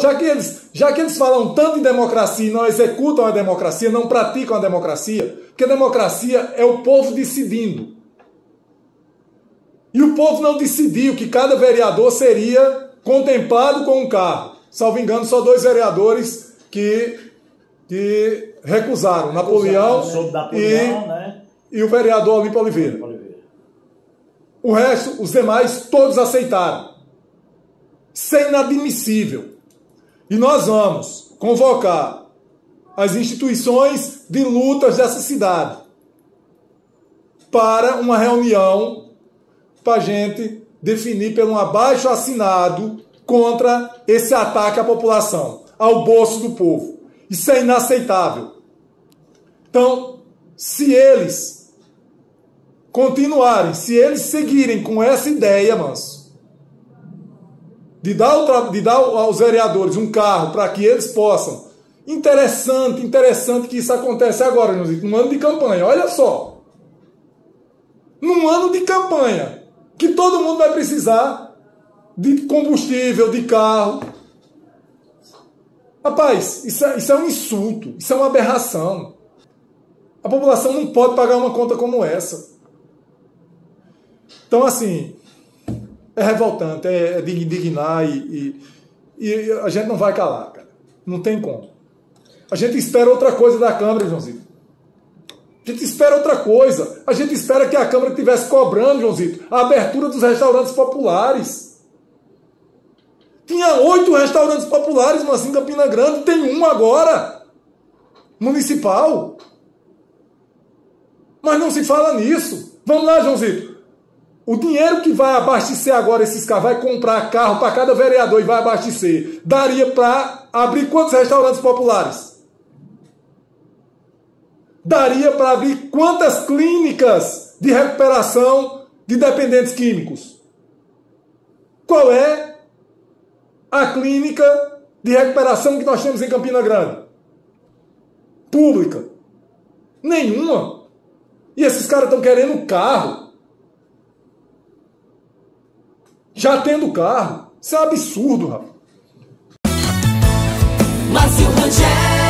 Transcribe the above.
Já que eles falam tanto em democracia e não executam a democracia, não praticam a democracia, porque a democracia é o povo decidindo. E o povo não decidiu que cada vereador seria contemplado com um carro. Salvo engano, só 2 vereadores que recusaram. Napoleão e o vereador Olímpio Oliveira. O resto, os demais, todos aceitaram. Isso é inadmissível. E nós vamos convocar as instituições de lutas dessa cidade para uma reunião para a gente definir pelo um abaixo-assinado contra esse ataque à população, ao bolso do povo. Isso é inaceitável. Então, se eles continuarem, se eles seguirem com essa ideia, manso, de dar aos vereadores um carro para que eles possam... Interessante que isso acontece agora, num ano de campanha. Olha só. Num ano de campanha, que todo mundo vai precisar de combustível, de carro. Rapaz, isso é um insulto, isso é uma aberração. A população não pode pagar uma conta como essa. Então, assim, é revoltante, é de indignar e a gente não vai calar, cara. Não tem como. A gente espera outra coisa da Câmara, Joãozito. A gente espera outra coisa. A gente espera que a Câmara estivesse cobrando, Joãozito, a abertura dos restaurantes populares. Tinha 8 restaurantes populares, mas em Campina Grande tem um agora, municipal. Mas não se fala nisso. Vamos lá, Joãozito. O dinheiro que vai abastecer agora esses carros, vai comprar carro para cada vereador e vai abastecer, daria para abrir quantos restaurantes populares? Daria para abrir quantas clínicas de recuperação de dependentes químicos? Qual é a clínica de recuperação que nós temos em Campina Grande? Pública? Nenhuma. E esses caras estão querendo carro. Já tendo carro. Isso é um absurdo, rapaz. Márcio Rangel.